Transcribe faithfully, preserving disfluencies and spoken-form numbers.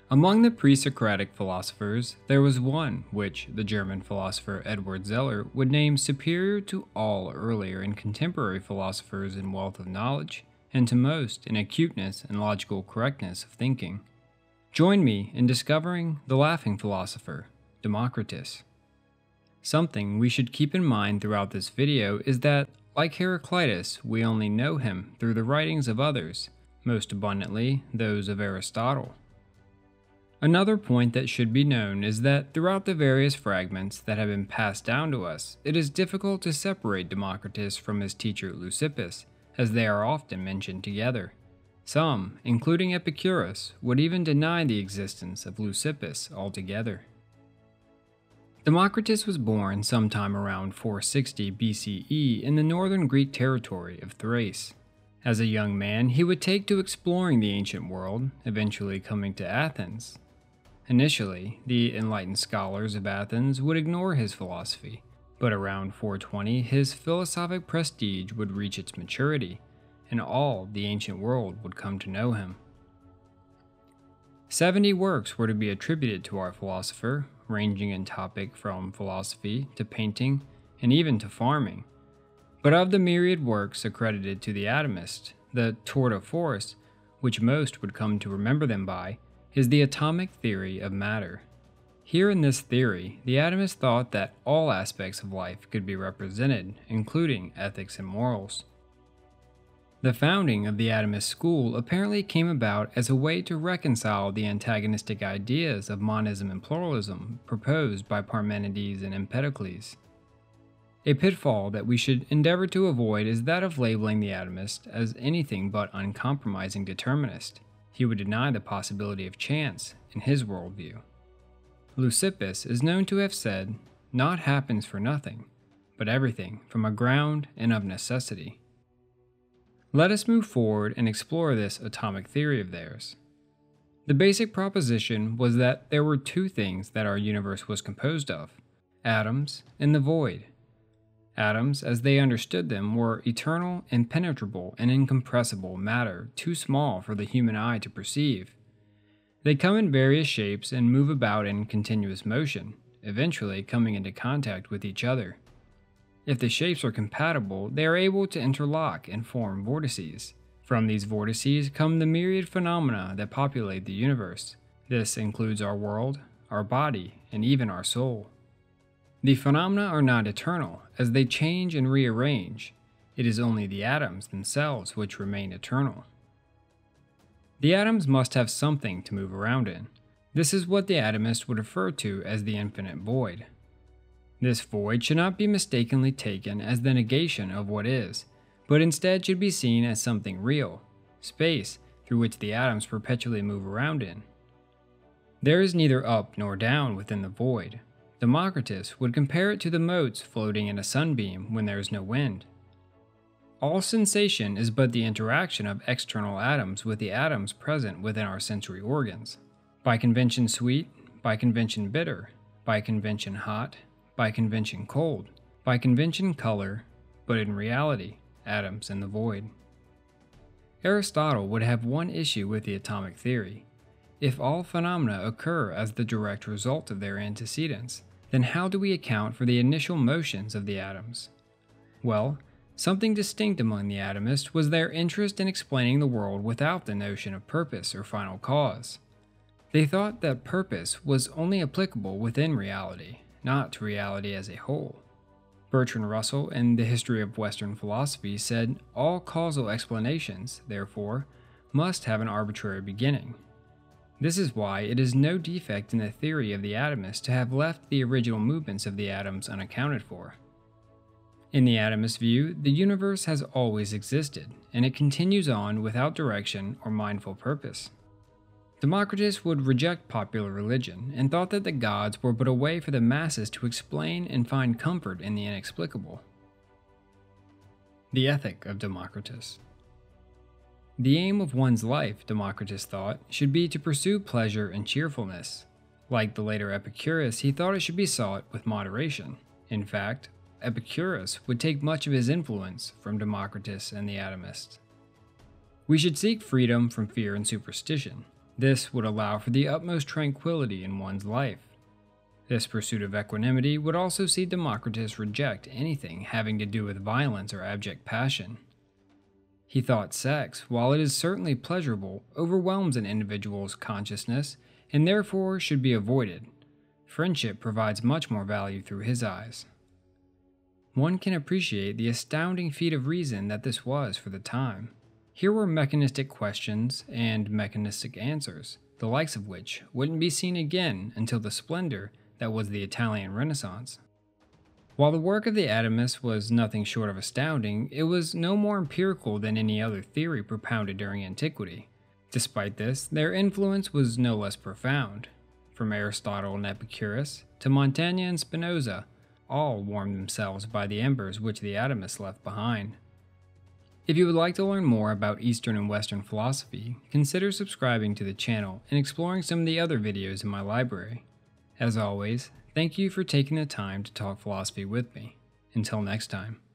Among the pre-Socratic philosophers, there was one which the German philosopher Edward Zeller would name superior to all earlier and contemporary philosophers in wealth of knowledge, and to most in acuteness and logical correctness of thinking. Join me in discovering the laughing philosopher, Democritus. Something we should keep in mind throughout this video is that, like Heraclitus, we only know him through the writings of others, most abundantly those of Aristotle. Another point that should be known is that throughout the various fragments that have been passed down to us, it is difficult to separate Democritus from his teacher Leucippus, as they are often mentioned together. Some, including Epicurus, would even deny the existence of Leucippus altogether. Democritus was born sometime around four sixty B C E in the northern Greek territory of Thrace. As a young man, he would take to exploring the ancient world, eventually coming to Athens. Initially, the enlightened scholars of Athens would ignore his philosophy, but around four twenty his philosophic prestige would reach its maturity, and all the ancient world would come to know him. Seventy works were to be attributed to our philosopher, ranging in topic from philosophy to painting and even to farming. But of the myriad works accredited to the Atomists, the tour de force, which most would come to remember them by, is the atomic theory of matter. Here in this theory, the atomists thought that all aspects of life could be represented, including ethics and morals. The founding of the atomist school apparently came about as a way to reconcile the antagonistic ideas of monism and pluralism proposed by Parmenides and Empedocles. A pitfall that we should endeavor to avoid is that of labeling the atomist as anything but uncompromising determinist. He would deny the possibility of chance in his worldview. Leucippus is known to have said, "Naught happens for nothing, but everything from a ground and of necessity." Let us move forward and explore this atomic theory of theirs. The basic proposition was that there were two things that our universe was composed of: atoms and the void. Atoms, as they understood them, were eternal, impenetrable, and incompressible matter too small for the human eye to perceive. They come in various shapes and move about in continuous motion, eventually coming into contact with each other. If the shapes are compatible, they are able to interlock and form vortices. From these vortices come the myriad phenomena that populate the universe. This includes our world, our body, and even our soul. The phenomena are not eternal, as they change and rearrange. It is only the atoms themselves which remain eternal. The atoms must have something to move around in. This is what the atomist would refer to as the infinite void. This void should not be mistakenly taken as the negation of what is, but instead should be seen as something real, space through which the atoms perpetually move around in. There is neither up nor down within the void. Democritus would compare it to the motes floating in a sunbeam when there is no wind. All sensation is but the interaction of external atoms with the atoms present within our sensory organs. By convention sweet, by convention bitter, by convention hot, by convention cold, by convention color, but in reality, atoms in the void. Aristotle would have one issue with the atomic theory. If all phenomena occur as the direct result of their antecedents, then how do we account for the initial motions of the atoms? Well, something distinct among the atomists was their interest in explaining the world without the notion of purpose or final cause. They thought that purpose was only applicable within reality, not to reality as a whole. Bertrand Russell, in The History of Western Philosophy, said, "All causal explanations, therefore, must have an arbitrary beginning." This is why it is no defect in the theory of the atomist to have left the original movements of the atoms unaccounted for. In the atomist view, the universe has always existed, and it continues on without direction or mindful purpose. Democritus would reject popular religion and thought that the gods were but a way for the masses to explain and find comfort in the inexplicable. The ethic of Democritus. The aim of one's life, Democritus thought, should be to pursue pleasure and cheerfulness. Like the later Epicurus, he thought it should be sought with moderation. In fact, Epicurus would take much of his influence from Democritus and the atomists. We should seek freedom from fear and superstition. This would allow for the utmost tranquility in one's life. This pursuit of equanimity would also see Democritus reject anything having to do with violence or abject passion. He thought sex, while it is certainly pleasurable, overwhelms an individual's consciousness and therefore should be avoided. Friendship provides much more value through his eyes. One can appreciate the astounding feat of reason that this was for the time. Here were mechanistic questions and mechanistic answers, the likes of which wouldn't be seen again until the splendor that was the Italian Renaissance. While the work of the Atomists was nothing short of astounding, it was no more empirical than any other theory propounded during antiquity. Despite this, their influence was no less profound. From Aristotle and Epicurus to Montaigne and Spinoza, all warmed themselves by the embers which the Atomists left behind. If you would like to learn more about Eastern and Western philosophy, consider subscribing to the channel and exploring some of the other videos in my library. As always, thank you for taking the time to talk philosophy with me. Until next time.